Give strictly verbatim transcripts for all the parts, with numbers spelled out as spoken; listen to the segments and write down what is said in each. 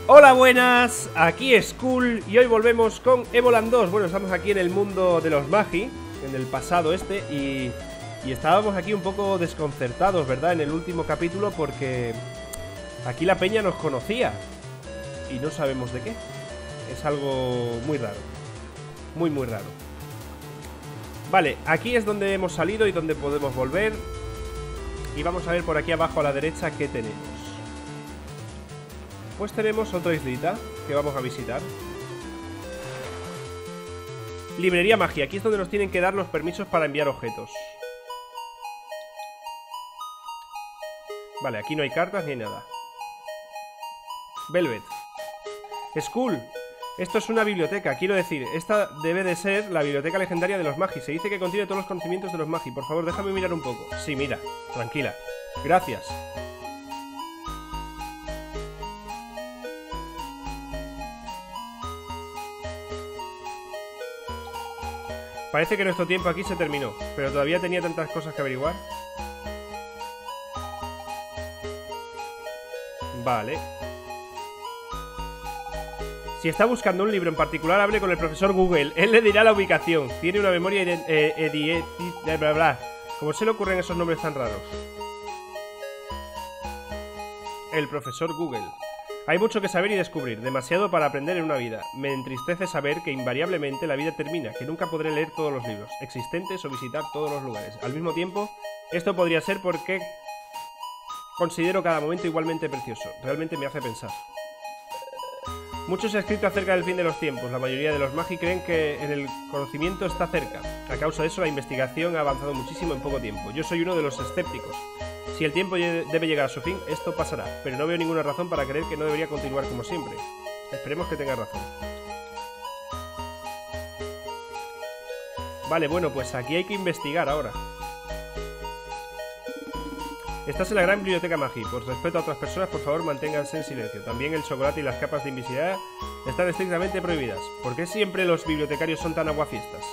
Hola, buenas, aquí es Skull y hoy volvemos con Evoland dos. Bueno, estamos aquí en el mundo de los Magi, en el pasado este, y, y estábamos aquí un poco desconcertados, ¿verdad? En el último capítulo porque aquí la peña nos conocía y no sabemos de qué. Es algo muy raro, muy muy raro. Vale, aquí es donde hemos salido y donde podemos volver. Y vamos a ver por aquí abajo a la derecha qué tenemos. Pues tenemos otra islita que vamos a visitar. Librería Magia, aquí es donde nos tienen que dar los permisos para enviar objetos. Vale, aquí no hay cartas ni nada. Velvet. Skull, esto es una biblioteca, quiero decir, esta debe de ser la biblioteca legendaria de los Magi. Se dice que contiene todos los conocimientos de los Magi. Por favor, déjame mirar un poco. Sí, mira, tranquila. Gracias. Parece que nuestro tiempo aquí se terminó, pero todavía tenía tantas cosas que averiguar. Vale. Si está buscando un libro en particular, hable con el profesor Google. Él le dirá la ubicación. Tiene una memoria eh, eh, bla, bla, bla. ¿Cómo se le ocurren esos nombres tan raros? El profesor Google. Hay mucho que saber y descubrir, demasiado para aprender en una vida. Me entristece saber que invariablemente la vida termina, que nunca podré leer todos los libros existentes o visitar todos los lugares. Al mismo tiempo, esto podría ser porque considero cada momento igualmente precioso. Realmente me hace pensar. Mucho se ha escrito acerca del fin de los tiempos. La mayoría de los Magi creen que el conocimiento está cerca. A causa de eso, la investigación ha avanzado muchísimo en poco tiempo. Yo soy uno de los escépticos. Si el tiempo debe llegar a su fin, esto pasará, pero no veo ninguna razón para creer que no debería continuar como siempre. Esperemos que tenga razón. Vale, bueno, pues aquí hay que investigar ahora. Estás en la gran biblioteca Magi. Por respeto a otras personas, por favor, manténganse en silencio. También el chocolate y las capas de invisibilidad están estrictamente prohibidas. ¿Por qué siempre los bibliotecarios son tan aguafiestas?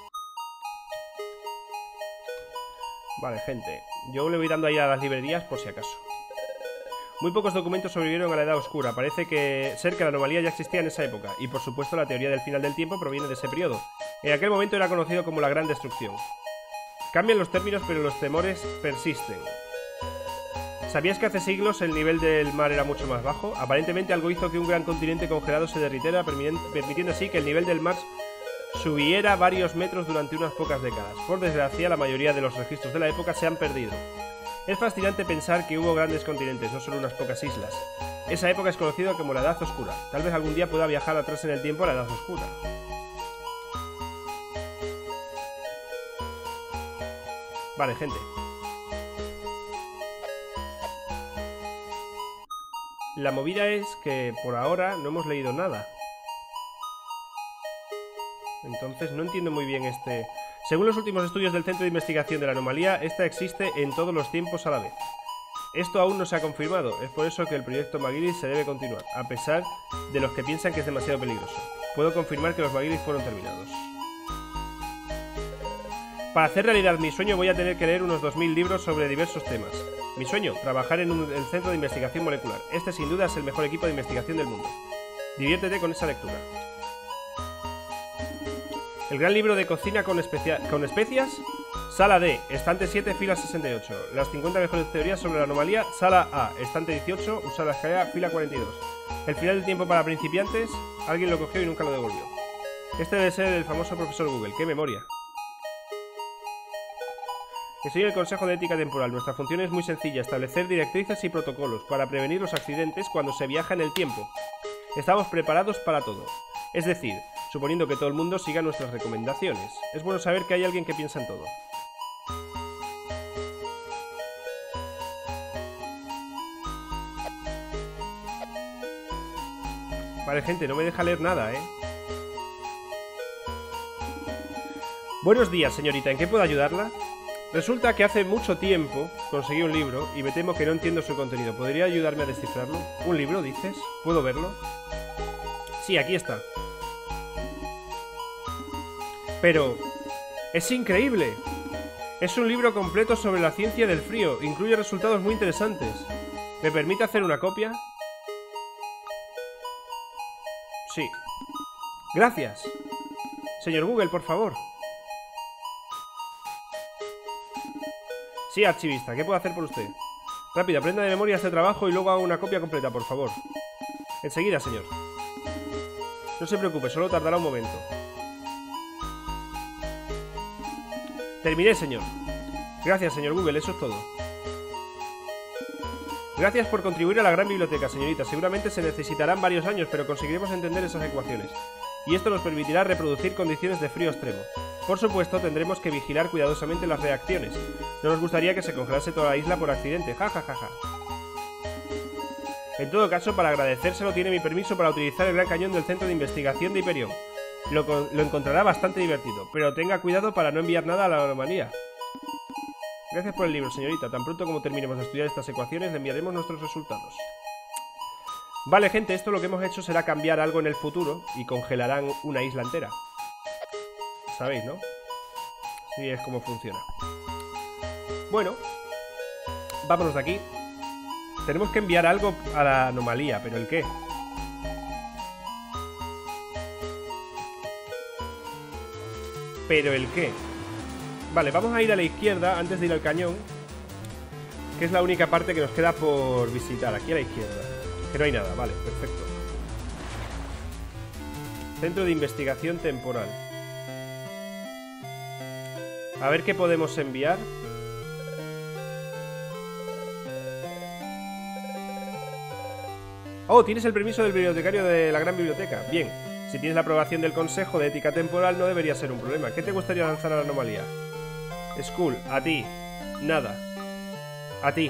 Vale, gente. Yo le voy dando ahí a las librerías por si acaso. Muy pocos documentos sobrevivieron a la Edad Oscura. Parece que ser que la anomalía ya existía en esa época. Y por supuesto la teoría del final del tiempo proviene de ese periodo. En aquel momento era conocido como la Gran Destrucción. Cambian los términos, pero los temores persisten. ¿Sabías que hace siglos el nivel del mar era mucho más bajo? Aparentemente algo hizo que un gran continente congelado se derritiera, permitiendo así que el nivel del mar subiera varios metros durante unas pocas décadas. Por desgracia, la mayoría de los registros de la época se han perdido. Es fascinante pensar que hubo grandes continentes, no solo unas pocas islas. Esa época es conocida como la Edad Oscura. Tal vez algún día pueda viajar atrás en el tiempo a la Edad Oscura. Vale, gente. La movida es que por ahora no hemos leído nada. Entonces no entiendo muy bien este... Según los últimos estudios del Centro de Investigación de la Anomalía, esta existe en todos los tiempos a la vez. Esto aún no se ha confirmado, es por eso que el proyecto Magiris se debe continuar, a pesar de los que piensan que es demasiado peligroso. Puedo confirmar que los Magiris fueron terminados. Para hacer realidad mi sueño voy a tener que leer unos dos mil libros sobre diversos temas. Mi sueño, trabajar en un, el Centro de Investigación Molecular. Este sin duda es el mejor equipo de investigación del mundo. Diviértete con esa lectura. El gran libro de cocina con, con especias. Sala D, estante siete, fila sesenta y ocho. Las cincuenta mejores teorías sobre la anomalía. Sala A, estante dieciocho, usar la escalera, fila cuarenta y dos. El final del tiempo para principiantes. Alguien lo cogió y nunca lo devolvió. Este debe ser el famoso profesor Google. ¡Qué memoria! Estoy en el Consejo de Ética Temporal. Nuestra función es muy sencilla, establecer directrices y protocolos para prevenir los accidentes cuando se viaja en el tiempo. Estamos preparados para todo. Es decir, suponiendo que todo el mundo siga nuestras recomendaciones. Es bueno saber que hay alguien que piensa en todo. Vale, gente, no me deja leer nada, ¿eh? Buenos días, señorita. ¿En qué puedo ayudarla? Resulta que hace mucho tiempo conseguí un libro y me temo que no entiendo su contenido. ¿Podría ayudarme a descifrarlo? ¿Un libro, dices? ¿Puedo verlo? Sí, aquí está. Pero... ¡es increíble! Es un libro completo sobre la ciencia del frío. Incluye resultados muy interesantes. ¿Me permite hacer una copia? Sí. Gracias. Señor Google, por favor. Sí, archivista, ¿qué puedo hacer por usted? Rápido, aprenda de memoria este trabajo y luego haga una copia completa, por favor. Enseguida, señor. No se preocupe, solo tardará un momento. Terminé, señor. Gracias, señor Google, eso es todo. Gracias por contribuir a la gran biblioteca, señorita. Seguramente se necesitarán varios años, pero conseguiremos entender esas ecuaciones. Y esto nos permitirá reproducir condiciones de frío extremo. Por supuesto, tendremos que vigilar cuidadosamente las reacciones. No nos gustaría que se congelase toda la isla por accidente. Ja, ja, ja, ja. En todo caso, para agradecérselo, tiene mi permiso para utilizar el gran cañón del Centro de Investigación de Hyperion. Lo, lo encontrará bastante divertido, pero tenga cuidado para no enviar nada a la anomalía. Gracias por el libro, señorita. Tan pronto como terminemos de estudiar estas ecuaciones, le enviaremos nuestros resultados. Vale, gente, esto lo que hemos hecho será cambiar algo en el futuro y congelarán una isla entera. ¿Sabéis, no? Sí, es como funciona. Bueno, vámonos de aquí. Tenemos que enviar algo a la anomalía, ¿pero el qué? ¿Pero el qué? Vale, vamos a ir a la izquierda antes de ir al cañón, que es la única parte que nos queda por visitar. Aquí a la izquierda. Que no hay nada, vale, perfecto. Centro de Investigación Temporal. A ver qué podemos enviar. Oh, tienes el permiso del bibliotecario de la gran biblioteca. Bien, si tienes la aprobación del Consejo de Ética Temporal no debería ser un problema. ¿Qué te gustaría lanzar a la anomalía? Skull, a ti. Nada. A ti.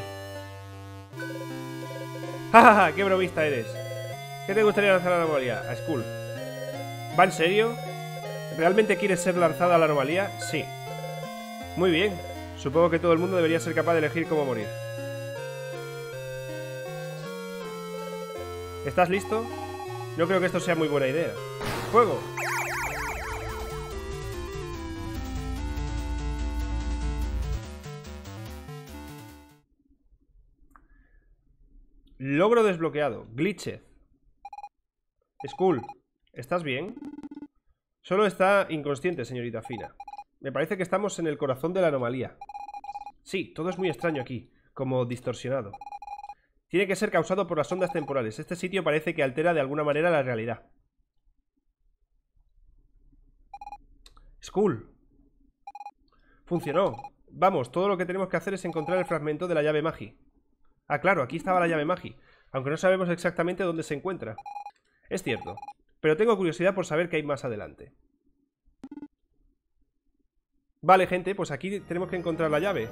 ¡Jajaja! ¡Qué bromista eres! ¿Qué te gustaría lanzar a la anomalía? A Skull. ¿Va en serio? ¿Realmente quieres ser lanzada a la anomalía? Sí. Muy bien. Supongo que todo el mundo debería ser capaz de elegir cómo morir. ¿Estás listo? No creo que esto sea muy buena idea. ¡Fuego! Logro desbloqueado. Glitched. Skull, ¿estás bien? Solo está inconsciente, señorita Fina. Me parece que estamos en el corazón de la anomalía. Sí, todo es muy extraño aquí, como distorsionado. Tiene que ser causado por las ondas temporales. Este sitio parece que altera de alguna manera la realidad. Skull. Funcionó. Vamos, todo lo que tenemos que hacer es encontrar el fragmento de la llave Magi. Ah, claro, aquí estaba la llave Magi, aunque no sabemos exactamente dónde se encuentra. Es cierto, pero tengo curiosidad por saber qué hay más adelante. Vale, gente, pues aquí tenemos que encontrar la llave.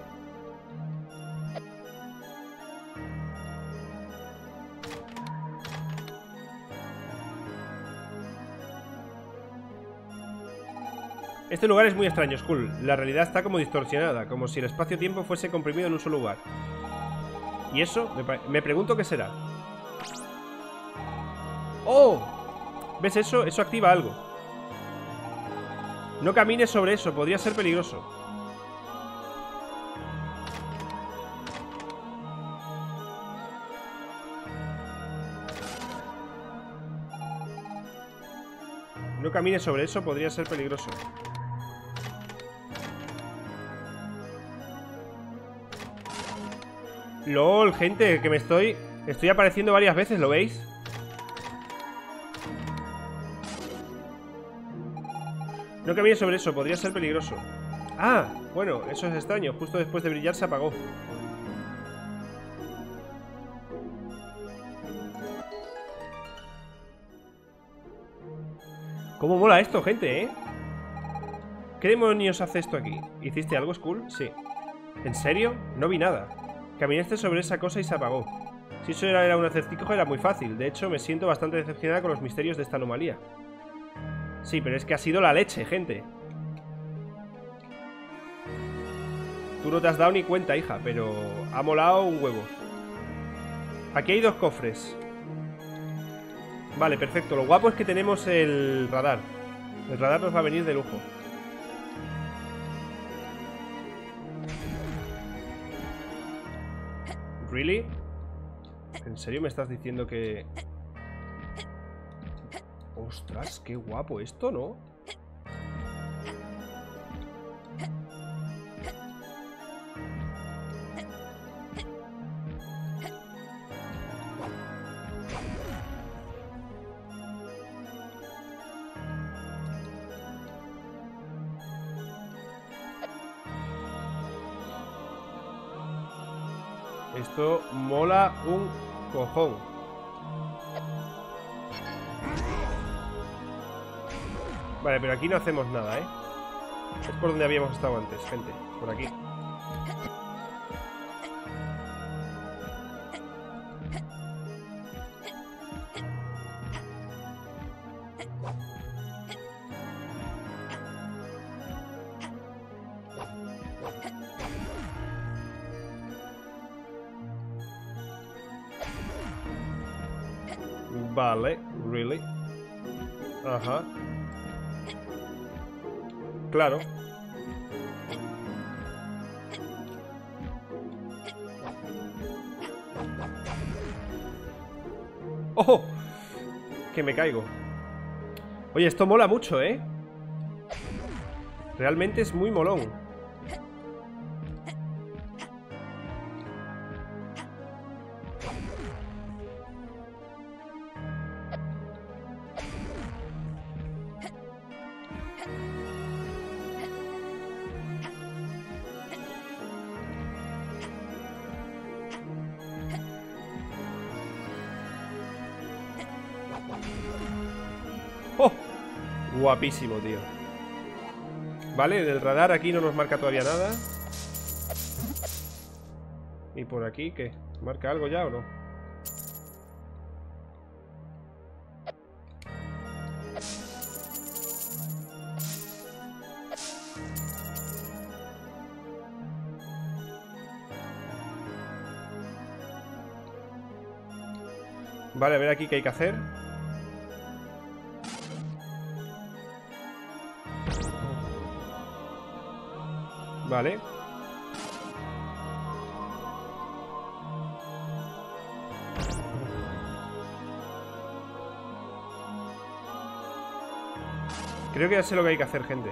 Este lugar es muy extraño, Skull. La realidad está como distorsionada, como si el espacio-tiempo fuese comprimido en un solo lugar. ¿Y eso? Me, me pregunto qué será. ¡Oh! ¿Ves eso? Eso activa algo. No camines sobre eso, podría ser peligroso. No camines sobre eso, podría ser peligroso. LOL, gente, que me estoy... Estoy apareciendo varias veces, ¿lo veis? No camines sobre eso, podría ser peligroso. Ah, bueno, eso es extraño. Justo después de brillar se apagó. ¿Cómo mola esto, gente, eh? ¿Qué demonios hace esto aquí? ¿Hiciste algo, Skull? Sí. ¿En serio? No vi nada. Caminaste sobre esa cosa y se apagó. Si eso era, era un acertijo, era muy fácil. De hecho, me siento bastante decepcionada con los misterios de esta anomalía. Sí, pero es que ha sido la leche, gente. Tú no te has dado ni cuenta, hija, pero ha molado un huevo. Aquí hay dos cofres. Vale, perfecto. Lo guapo es que tenemos el radar. El radar nos va a venir de lujo. ¿Really? ¿En serio me estás diciendo que...? Ostras, qué guapo esto, ¿no? Esto mola un cojón. Vale, pero aquí no hacemos nada, ¿eh? Es por donde habíamos estado antes, gente. Por aquí. Vale, really. Ajá. Claro. ¡Ojo! Que me caigo. Oye, esto mola mucho, ¿eh? Realmente es muy molón. ¡Oh! Guapísimo, tío. Vale, del radar aquí no nos marca todavía nada. ¿Y por aquí qué? ¿Marca algo ya o no? Vale, a ver aquí qué hay que hacer. Vale. Creo que ya sé lo que hay que hacer, gente.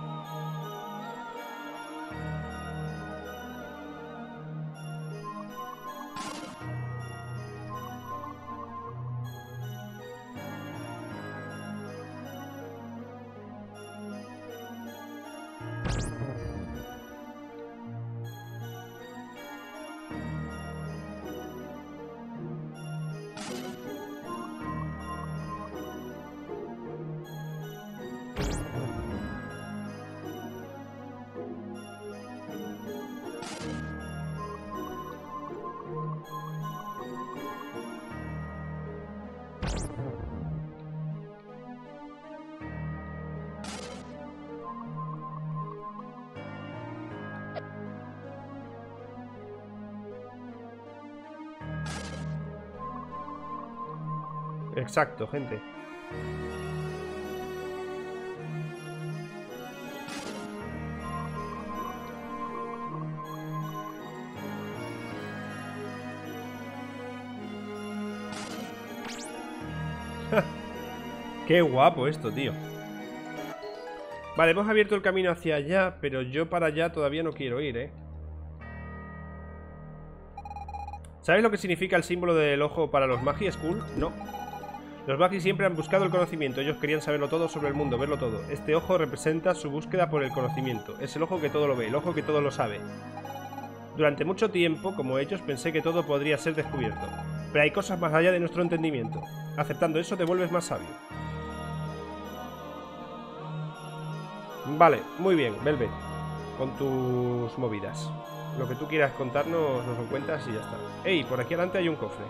Exacto, gente. Qué guapo esto, tío. Vale, hemos abierto el camino hacia allá, pero yo para allá todavía no quiero ir, ¿eh? ¿Sabes lo que significa el símbolo del ojo para los Magi School? No. Los Magi siempre han buscado el conocimiento. Ellos querían saberlo todo sobre el mundo, verlo todo. Este ojo representa su búsqueda por el conocimiento. Es el ojo que todo lo ve, el ojo que todo lo sabe. Durante mucho tiempo, como ellos, pensé que todo podría ser descubierto. Pero hay cosas más allá de nuestro entendimiento. Aceptando eso te vuelves más sabio. Vale, muy bien, Velvet. Con tus movidas. Lo que tú quieras contarnos, nos lo cuentas y ya está. ¡Ey! Por aquí adelante hay un cofre.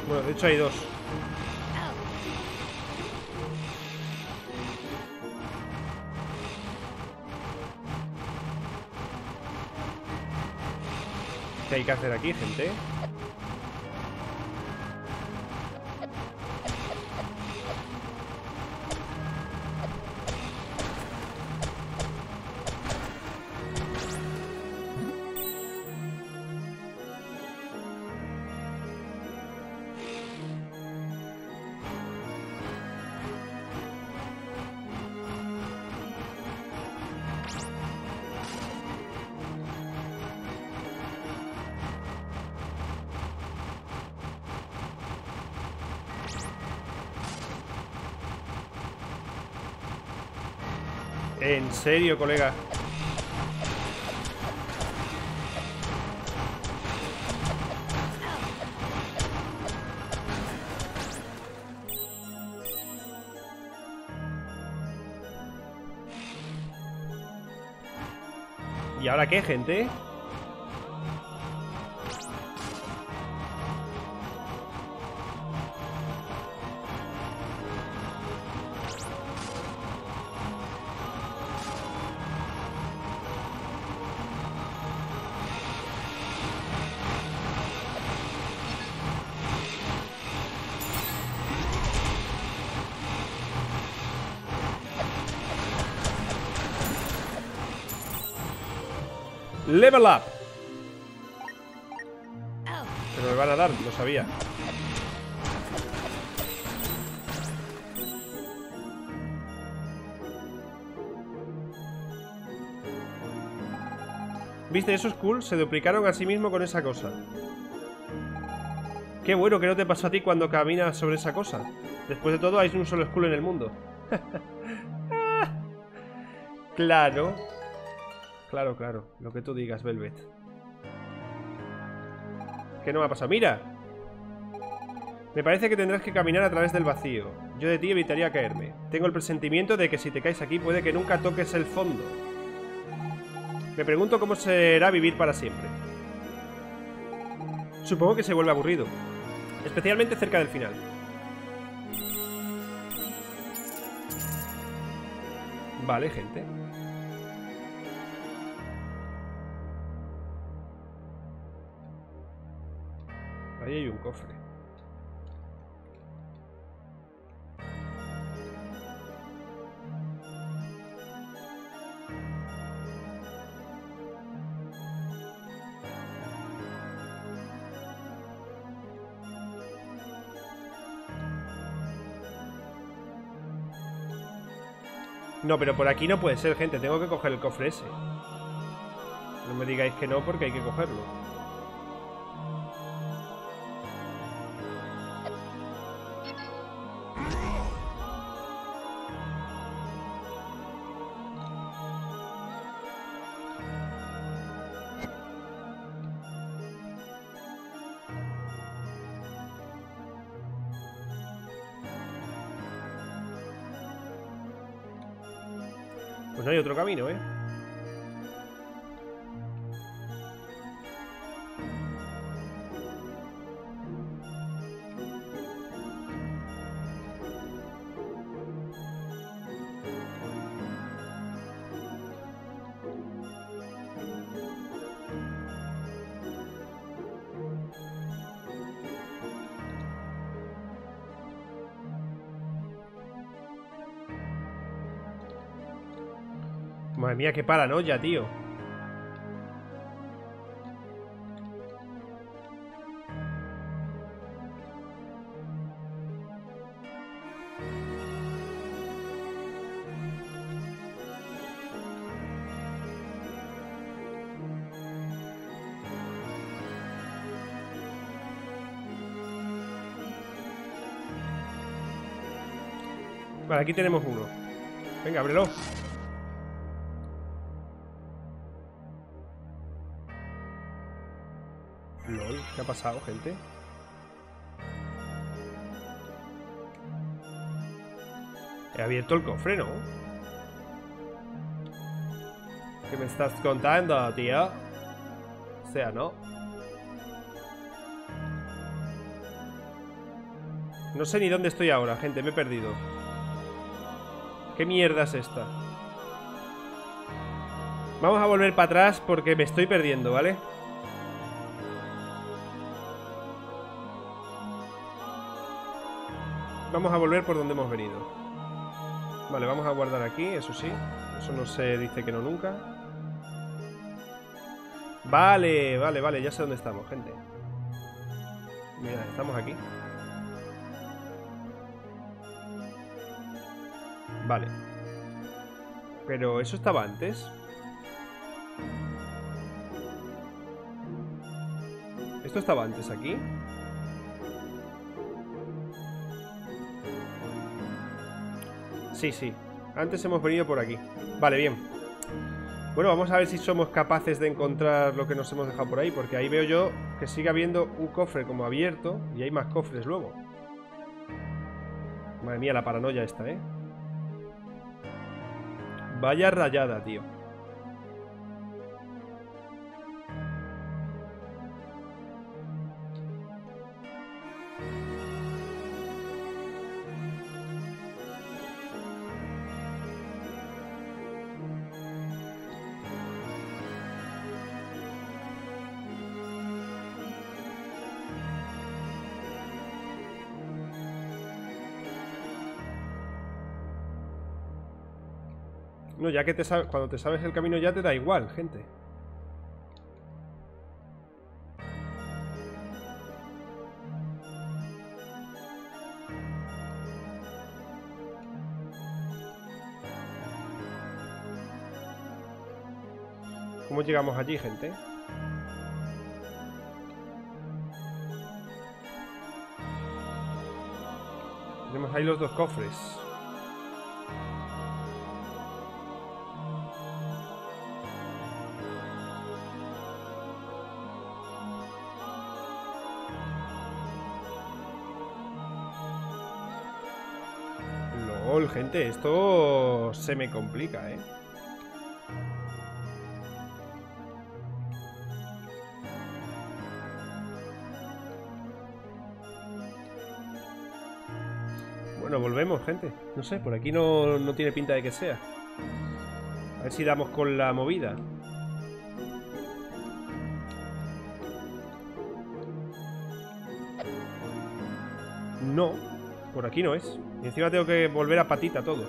Bueno, de hecho hay dos. ¿Qué hay que hacer aquí, gente? En serio, colega. ¿Y ahora qué, gente? Level up. Pero me van a dar, lo sabía. ¿Viste? Esos cool se duplicaron a sí mismo con esa cosa. Qué bueno que no te pasó a ti cuando caminas sobre esa cosa. Después de todo, hay un solo Skull en el mundo. Claro. Claro, claro. Lo que tú digas, Velvet. ¿Qué no me ha pasado? ¡Mira! Me parece que tendrás que caminar a través del vacío. Yo de ti evitaría caerme. Tengo el presentimiento de que si te caes aquí puede que nunca toques el fondo. Me pregunto cómo será vivir para siempre. Supongo que se vuelve aburrido. Especialmente cerca del final. Vale, gente. Ahí hay un cofre. No, pero por aquí no puede ser, gente. Tengo que coger el cofre ese. No me digáis que no, porque hay que cogerlo. Pues no hay otro camino, ¿eh? Madre mía, qué paranoia, tío. Vale, aquí tenemos uno. Venga, ábrelo. LOL, ¿qué ha pasado, gente? He abierto el cofre, ¿no? ¿Qué me estás contando, tío? O sea, ¿no? No sé ni dónde estoy ahora, gente, me he perdido. ¿Qué mierda es esta? Vamos a volver para atrás porque me estoy perdiendo, ¿vale? Vamos a volver por donde hemos venido. Vale, vamos a guardar aquí, eso sí. Eso no se dice que no nunca. Vale, vale, vale, ya sé dónde estamos, gente. Mira, estamos aquí. Vale. Pero eso estaba antes. ¿Esto estaba antes aquí? Sí, sí. Antes hemos venido por aquí. Vale, bien. Bueno, vamos a ver si somos capaces de encontrar lo que nos hemos dejado por ahí. Porque ahí veo yo que sigue habiendo un cofre como abierto. Y hay más cofres luego. Madre mía, la paranoia esta, ¿eh? Vaya rayada, tío. No, ya que te sabes, cuando te sabes el camino ya te da igual, gente. ¿Cómo llegamos allí, gente? Tenemos ahí los dos cofres. LOL, gente, esto se me complica, ¿eh? Bueno, volvemos, gente. No sé, por aquí no, no tiene pinta de que sea. A ver si damos con la movida. No, por aquí no es. Y encima tengo que volver a patita todo.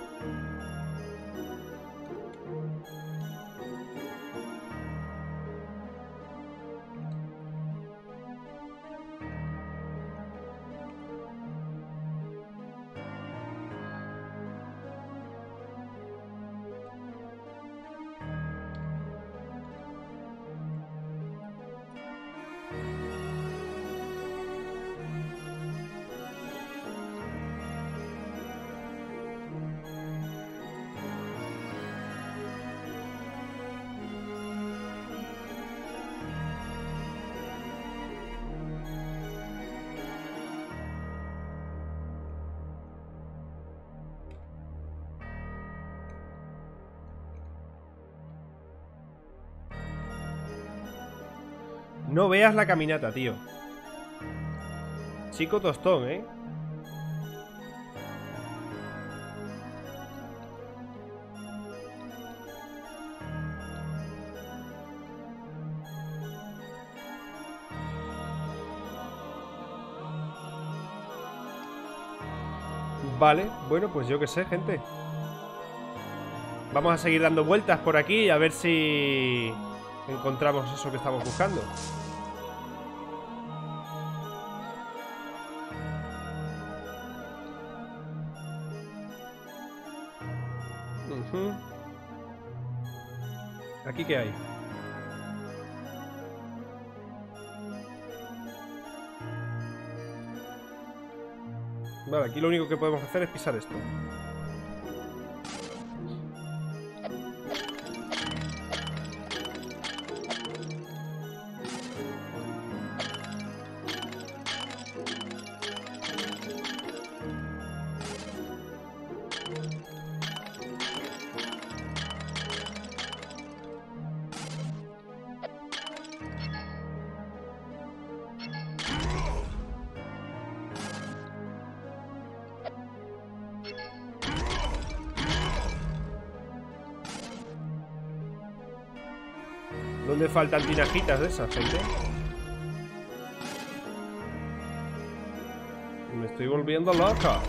No veas la caminata, tío. Chico tostón, ¿eh? Vale, bueno, pues yo qué sé, gente. Vamos a seguir dando vueltas por aquí y a ver si encontramos eso que estamos buscando. Uh-huh. ¿Aquí qué hay? Vale, aquí lo único que podemos hacer es pisar esto. ¿Dónde faltan tinajitas de esas, gente? Me estoy volviendo loca.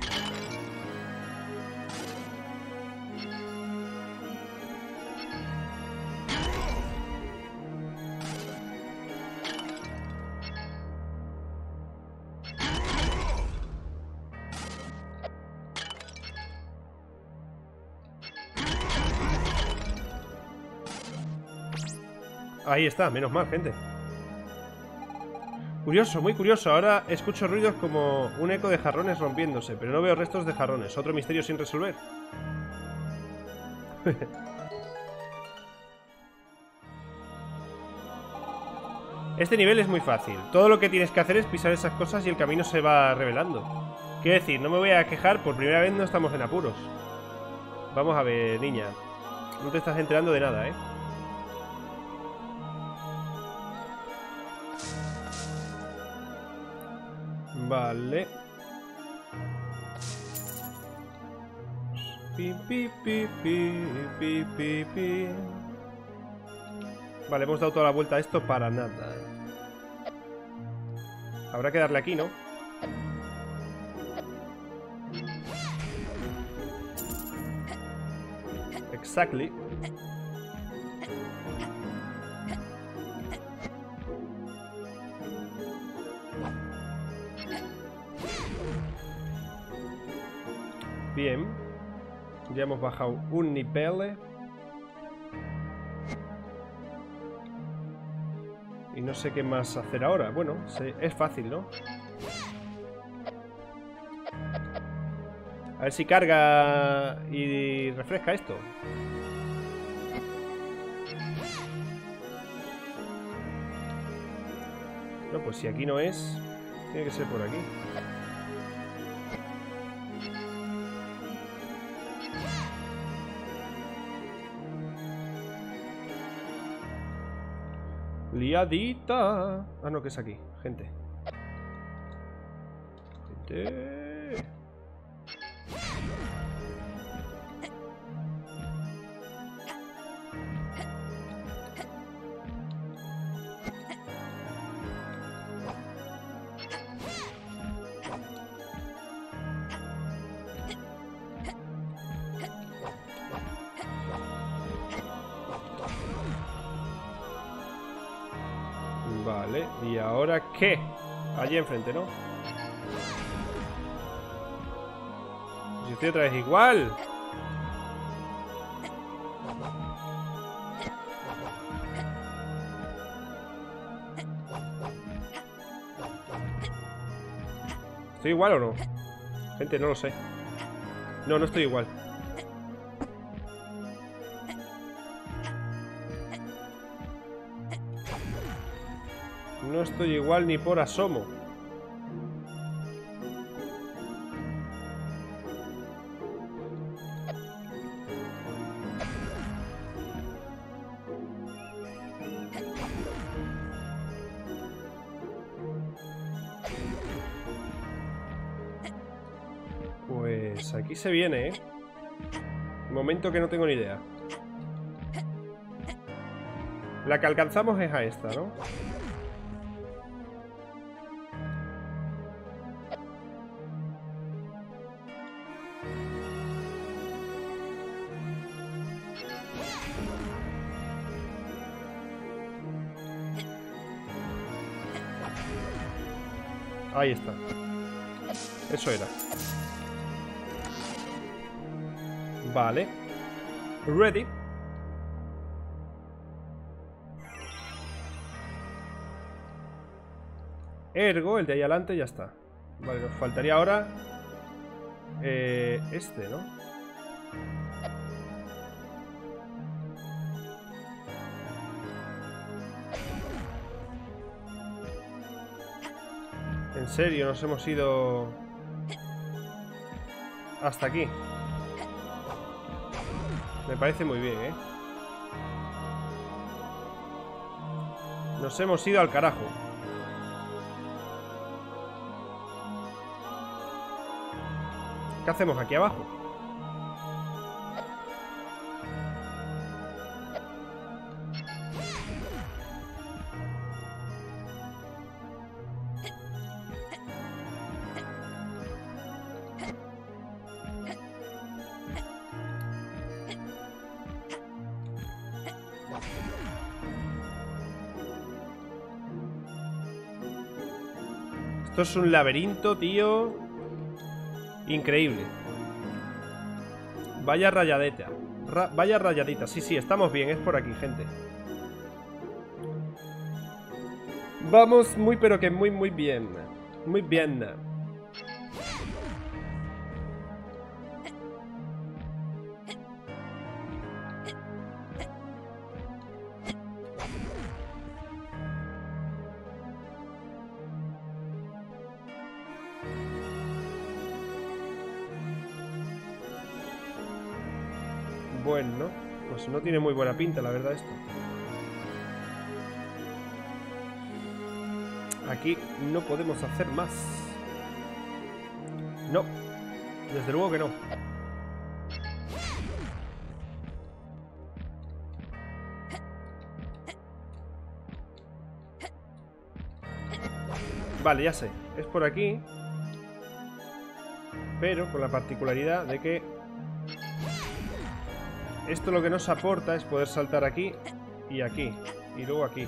Ahí está, menos mal, gente. Curioso, muy curioso. Ahora escucho ruidos como un eco de jarrones rompiéndose, pero no veo restos de jarrones. Otro misterio sin resolver. Este nivel es muy fácil. Todo lo que tienes que hacer es pisar esas cosas y el camino se va revelando. Quiero decir, no me voy a quejar, por primera vez no estamos en apuros. Vamos a ver, niña. No te estás enterando de nada, ¿eh? Vale. Pi, pi, pi, pi, pi, pi, pi. Vale, hemos dado toda la vuelta a esto para nada. Habrá que darle aquí, ¿no? Exactly. Bien. Ya hemos bajado un nivel. Y no sé qué más hacer ahora. Bueno, es fácil, ¿no? A ver si carga y refresca esto. No, pues si aquí no es, tiene que ser por aquí. Liadita. Ah, no, que es aquí, gente. Gente. Vale, ¿y ahora qué? Allí enfrente, ¿no? Si estoy otra vez igual. ¿Estoy igual o no? Gente, no lo sé. No, no estoy igual. No estoy igual ni por asomo. Pues aquí se viene, ¿eh? Momento que no tengo ni idea. La que alcanzamos es a esta, ¿no? Ahí está. Eso era. Vale. Ready. Ergo, el de ahí adelante, ya está. Vale, nos faltaría ahora eh, este, ¿no? En serio, nos hemos ido hasta aquí. Me parece muy bien, ¿eh? Nos hemos ido al carajo. ¿Qué hacemos aquí abajo? Esto es un laberinto, tío. Increíble. Vaya rayadeta. Ra vaya rayadita. Sí, sí, estamos bien. Es por aquí, gente. Vamos muy, pero que muy, muy bien. Muy bien. Bueno, pues no tiene muy buena pinta, la verdad, esto. Aquí no podemos hacer más. No, desde luego que no. Vale, ya sé, es por aquí. Pero con la particularidad de que esto lo que nos aporta es poder saltar aquí y aquí, y luego aquí.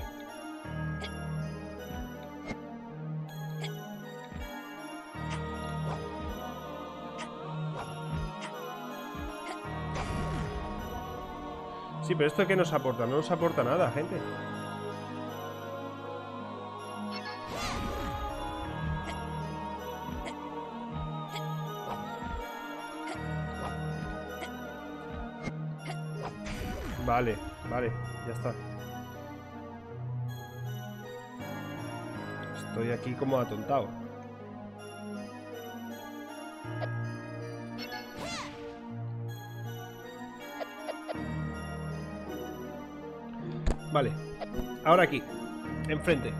Sí, pero ¿esto qué nos aporta? No nos aporta nada, gente. Vale, vale, ya está. Estoy aquí como atontado. Vale, ahora aquí, enfrente.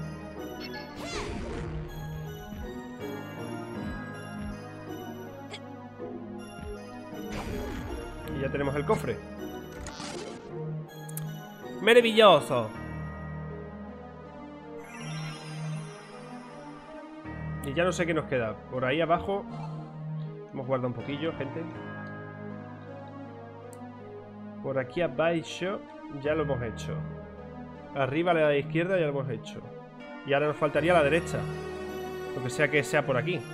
Y ya tenemos el cofre. ¡Maravilloso! Y ya no sé qué nos queda. Por ahí abajo hemos guardado un poquillo, gente. Por aquí abajo ya lo hemos hecho. Arriba a la izquierda ya lo hemos hecho. Y ahora nos faltaría la derecha. Lo que sea que sea por aquí.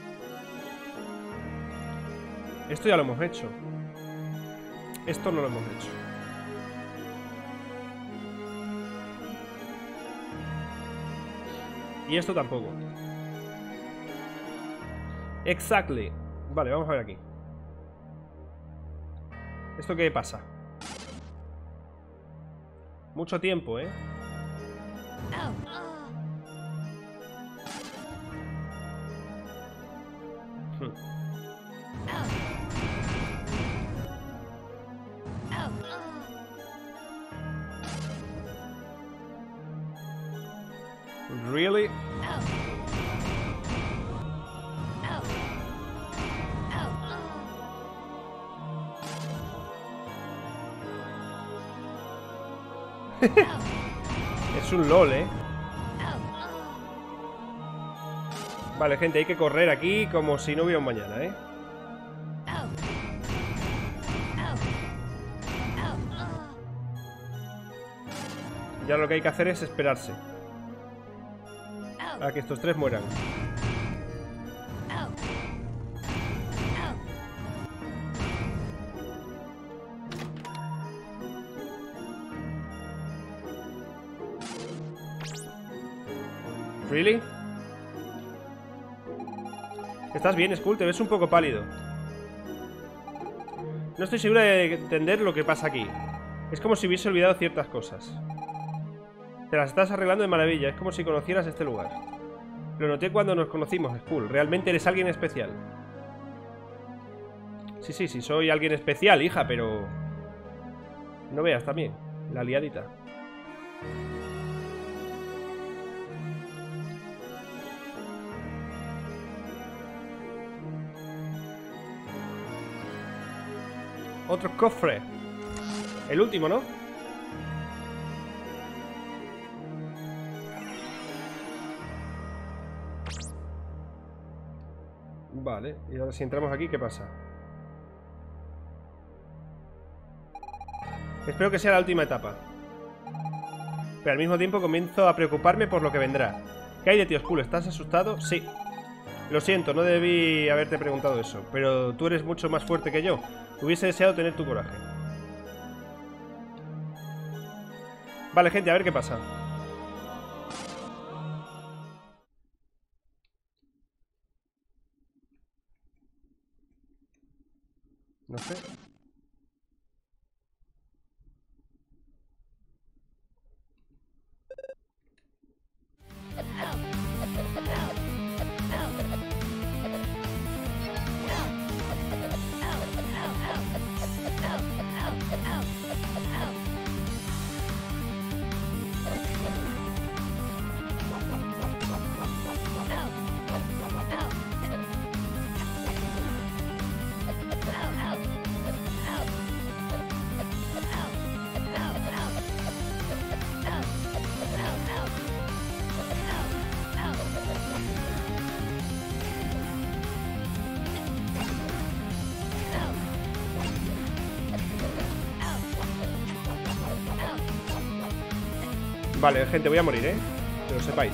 Esto ya lo hemos hecho. Esto no lo hemos hecho. Y esto tampoco. Exactly. Vale, vamos a ver aquí. ¿Esto qué pasa? Mucho tiempo, ¿eh? Hmm. Really? Es un LOL, ¿eh? Vale, gente, hay que correr aquí como si no hubiera un mañana, ¿eh? Ya lo que hay que hacer es esperarse a que estos tres mueran. ¿Really? ¿Estás bien, Skull? Te ves un poco pálido. No estoy segura de entender lo que pasa aquí. Es como si hubiese olvidado ciertas cosas. Te las estás arreglando de maravilla. Es como si conocieras este lugar. Lo noté cuando nos conocimos, Skull. Realmente eres alguien especial. Sí, sí, sí, soy alguien especial, hija, pero... No veas también. La liadita. Otro cofre. El último, ¿no? Vale, y ahora si entramos aquí, ¿qué pasa? Espero que sea la última etapa. Pero al mismo tiempo comienzo a preocuparme por lo que vendrá. ¿Qué hay de tío Skull? ¿Estás asustado? Sí. Lo siento, no debí haberte preguntado eso, pero tú eres mucho más fuerte que yo. Hubiese deseado tener tu coraje. Vale, gente, a ver qué pasa. No sé. Vale, gente, voy a morir, ¿eh? Que lo sepáis.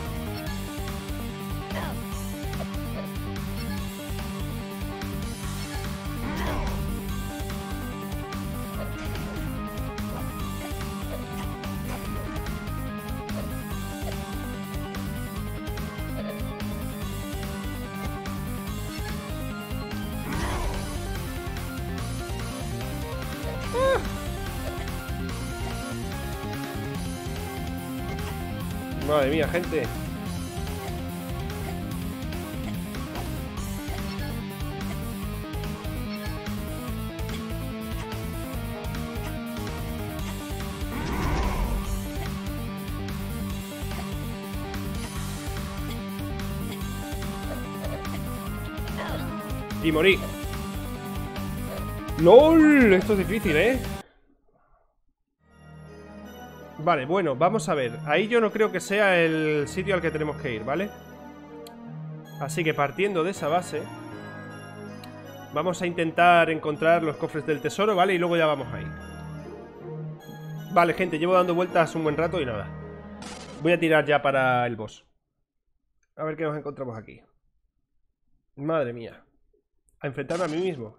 Madre mía, gente. Y morí. ¡Lol! Esto es difícil, ¿eh? Vale, bueno, vamos a ver. Ahí yo no creo que sea el sitio al que tenemos que ir, ¿vale? Así que partiendo de esa base, vamos a intentar encontrar los cofres del tesoro, ¿vale? Y luego ya vamos ahí. Vale, gente, llevo dando vueltas un buen rato y nada. Voy a tirar ya para el boss. A ver qué nos encontramos aquí. Madre mía. A enfrentarme a mí mismo.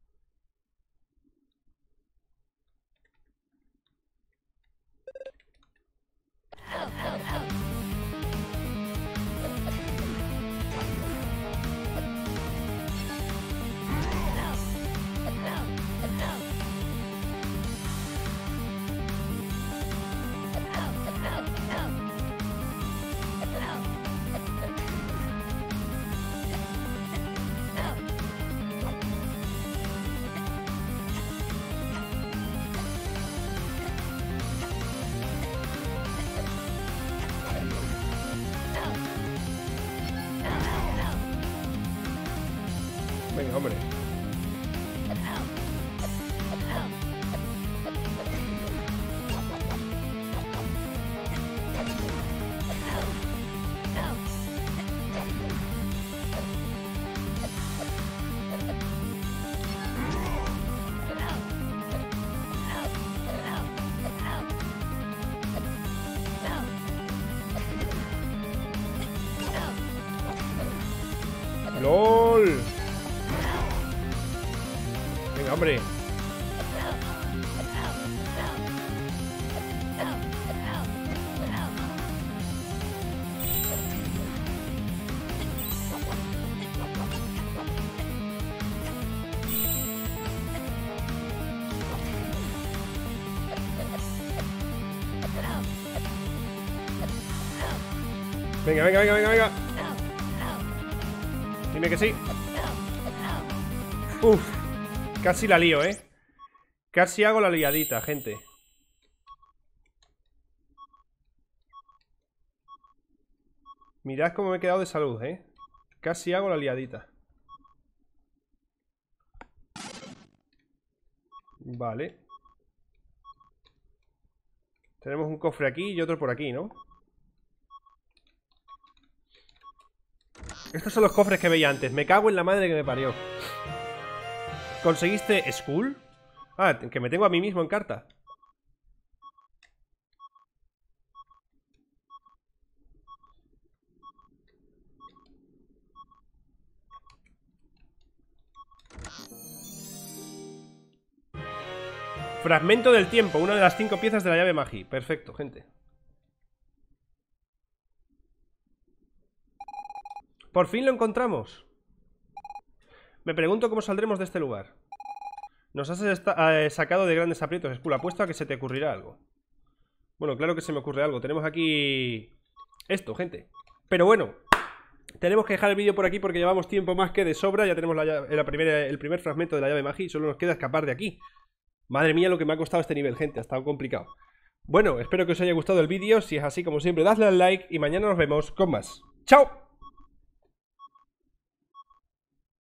Venga, hombre. ¡Lol! Venga, hombre. Venga, venga, venga, venga, venga. Dime que sí. Uf. Casi la lío, ¿eh? Casi hago la liadita, gente. Mirad cómo me he quedado de salud, ¿eh? Casi hago la liadita. Vale. Tenemos un cofre aquí y otro por aquí, ¿no? Estos son los cofres que veía antes. Me cago en la madre que me parió. ¿Conseguiste Skull? Ah, que me tengo a mí mismo en carta. Fragmento del tiempo, una de las cinco piezas de la llave Magi. Perfecto, gente. Por fin lo encontramos. Me pregunto cómo saldremos de este lugar. Nos has eh, sacado de grandes aprietos, Skull. Apuesto a que se te ocurrirá algo. Bueno, claro que se me ocurre algo. Tenemos aquí esto, gente. Pero bueno, tenemos que dejar el vídeo por aquí porque llevamos tiempo más que de sobra. Ya tenemos la, la primera, el primer fragmento de la llave Magi y solo nos queda escapar de aquí. Madre mía lo que me ha costado este nivel, gente. Ha estado complicado. Bueno, espero que os haya gustado el vídeo. Si es así, como siempre, dadle al like y mañana nos vemos con más. ¡Chao!